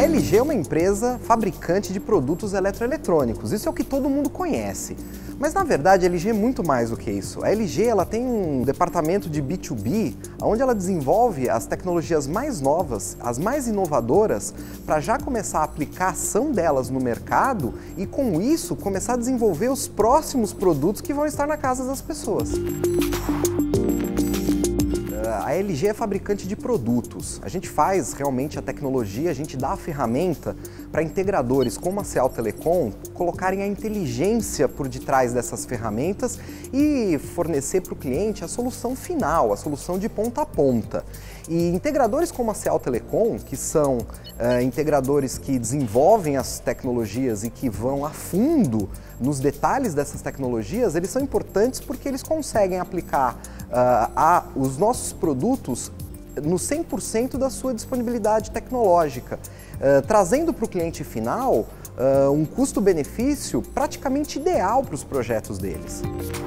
LG é uma empresa fabricante de produtos eletroeletrônicos, isso é o que todo mundo conhece. Mas na verdade a LG é muito mais do que isso. A LG ela tem um departamento de B2B, onde ela desenvolve as tecnologias mais novas, as mais inovadoras, para já começar a aplicar a ação delas no mercado e com isso começar a desenvolver os próximos produtos que vão estar na casa das pessoas. A LG é fabricante de produtos. A gente faz realmente a tecnologia, a gente dá a ferramenta para integradores como a CEAL Telecom colocarem a inteligência por detrás dessas ferramentas e fornecer para o cliente a solução final, a solução de ponta a ponta. E integradores como a CEAL Telecom, que são integradores que desenvolvem as tecnologias e que vão a fundo nos detalhes dessas tecnologias, eles são importantes porque eles conseguem aplicar os nossos produtos no 100% da sua disponibilidade tecnológica, trazendo para o cliente final um custo-benefício praticamente ideal para os projetos deles.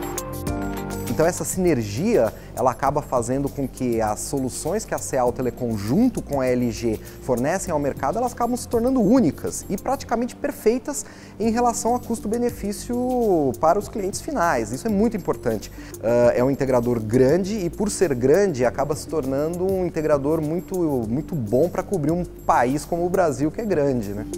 Então essa sinergia, ela acaba fazendo com que as soluções que a CEAL Telecom junto com a LG fornecem ao mercado, elas acabam se tornando únicas e praticamente perfeitas em relação a custo-benefício para os clientes finais. Isso é muito importante. É um integrador grande e por ser grande acaba se tornando um integrador muito bom para cobrir um país como o Brasil, que é grande, né?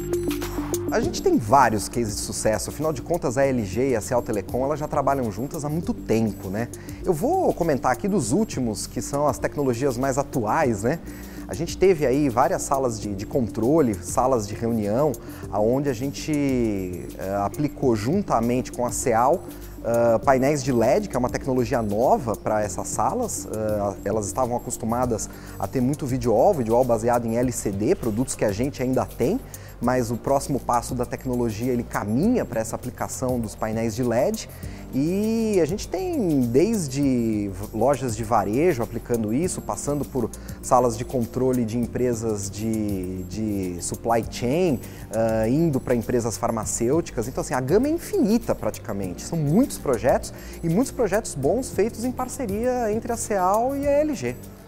A gente tem vários cases de sucesso, afinal de contas a LG e a CEAL Telecom elas já trabalham juntas há muito tempo, né? Eu vou comentar aqui dos últimos, que são as tecnologias mais atuais, né? A gente teve aí várias salas de controle, salas de reunião, onde a gente aplicou juntamente com a CEAL painéis de LED, que é uma tecnologia nova para essas salas. Elas estavam acostumadas a ter muito video-wall baseado em LCD, produtos que a gente ainda tem, mas o próximo passo da tecnologia ele caminha para essa aplicação dos painéis de LED e a gente tem desde lojas de varejo aplicando isso, passando por salas de controle de empresas de supply chain, indo para empresas farmacêuticas. Então assim, a gama é infinita praticamente, são muitos projetos e muitos projetos bons feitos em parceria entre a CEAL e a LG.